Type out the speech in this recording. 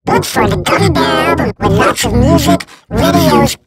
Look for the Gummy Bear album with lots of music, videos,